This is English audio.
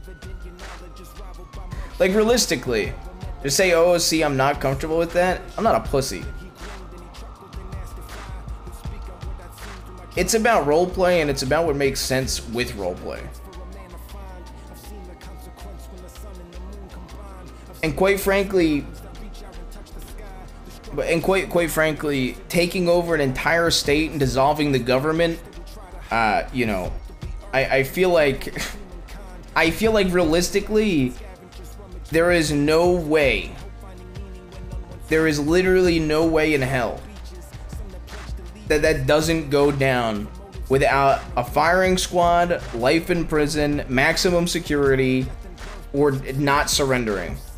Like, realistically, to say, oh, see, I'm not comfortable with that, I'm not a pussy. It's about roleplay, and it's about what makes sense with roleplay. And quite frankly, taking over an entire state and dissolving the government, you know, I feel like realistically, there is no way. There is literally no way in hell that doesn't go down without a firing squad, life in prison, maximum security, or not surrendering.